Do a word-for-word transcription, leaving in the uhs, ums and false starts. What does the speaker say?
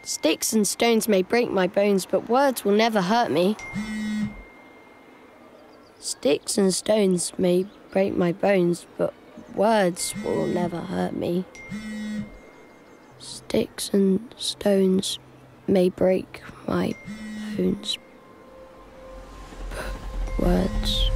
Sticks and stones may break my bones, but words will never hurt me. Sticks and stones may break my bones, but words will never hurt me. Sticks and stones may break my bones, but words